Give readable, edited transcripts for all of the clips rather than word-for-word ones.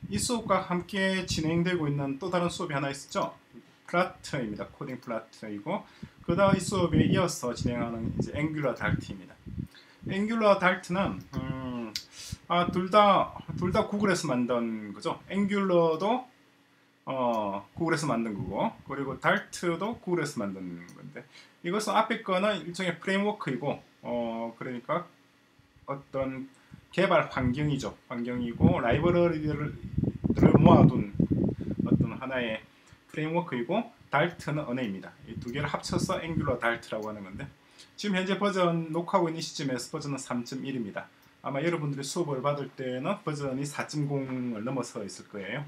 이 수업과 함께 진행되고 있는 또 다른 수업이 하나 있었죠. 플라트입니다. 코딩 플라트이고 그 다음 이 수업에 이어서 진행하는 이제 앵귤러 달트입니다. 앵귤러 달트는 둘 다 구글에서 만든 거죠. 앵귤러도 구글에서 만든 거고, 그리고 달트도 구글에서 만든 건데, 이것은 앞에 거는 일종의 프레임워크이고, 그러니까 어떤 개발 환경이죠. 환경이고 라이브러리를 모아둔 어떤 하나의 프레임워크이고, 달트는 언어입니다. 이 두 개를 합쳐서 앵귤러 달트라고 하는 건데, 지금 현재 버전 녹화하고 있는 시점에서 버전은 3.1입니다. 아마 여러분들이 수업을 받을 때는 버전이 4.0을 넘어서 있을 거예요.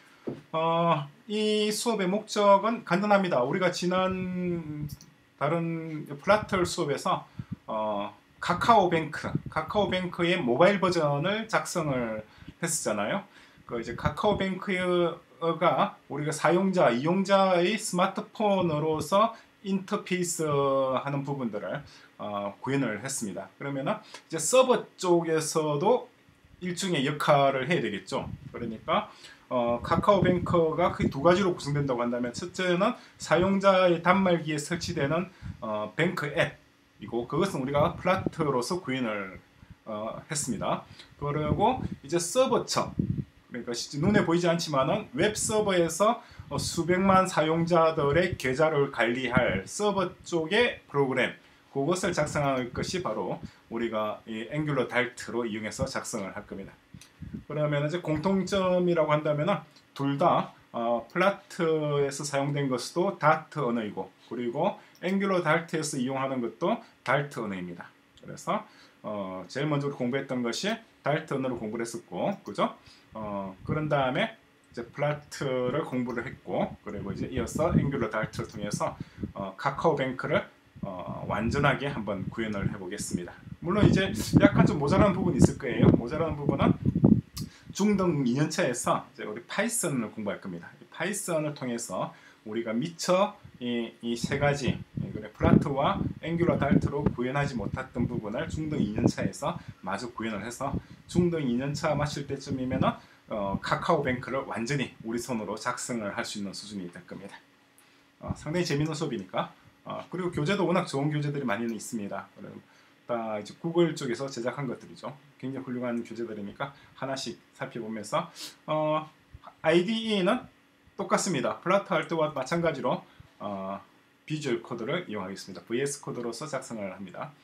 이 수업의 목적은 간단합니다. 우리가 지난 다른 플라터 수업에서 카카오뱅크의 모바일 버전을 작성을 했었잖아요. 그 이제 카카오뱅크가 우리가 이용자의 스마트폰으로서 인터페이스 하는 부분들을 구현을 했습니다. 그러면은 이제 서버 쪽에서도 일종의 역할을 해야 되겠죠. 그러니까 카카오뱅크가 그 두 가지로 구성된다고 한다면, 첫째는 사용자의 단말기에 설치되는 뱅크 앱이고, 그것은 우리가 플라트로서 구현을 했습니다. 그리고 이제 서버 쪽, 그러니까 눈에 보이지 않지만은 웹 서버에서 수백만 사용자들의 계좌를 관리할 서버 쪽의 프로그램, 그것을 작성할 것이 바로 우리가 이 앵귤러 달트로 이용해서 작성을 할 겁니다. 그러면 이제 공통점이라고 한다면은 둘 다 플라트에서 사용된 것도 다트 언어이고, 그리고 앵귤러 달트에서 이용하는 것도 달트 언어입니다. 그래서 제일 먼저 공부했던 것이 달트 언어를 공부를 했었고, 그죠? 그런 다음에 이제 플라트를 공부를 했고, 그리고 이제 이어서 앵귤러 달트를 통해서 카카오뱅크를 완전하게 한번 구현을 해보겠습니다. 물론 이제 약간 좀 모자라는 부분이 있을 거예요. 모자라는 부분은 중등 2년차에서 이제 우리 파이썬을 공부할 겁니다. 파이썬을 통해서 우리가 미처 이 세 가지 플라트와 앵귤러 달트로 구현하지 못했던 부분을 중등 2년차에서 마저 구현을 해서 중등 2년차 마칠 때쯤이면은 카카오뱅크를 완전히 우리 손으로 작성을 할 수 있는 수준이 될 겁니다. 상당히 재밌는 수업이니까. 그리고 교재도 워낙 좋은 교재들이 많이 있습니다. 다 이제 구글 쪽에서 제작한 것들이죠. 굉장히 훌륭한 교재들이니까 하나씩 살펴보면서 IDE는 똑같습니다. 플라트 할 때와 마찬가지로 비주얼 코드를 이용하겠습니다. VS 코드로서 작성을 합니다.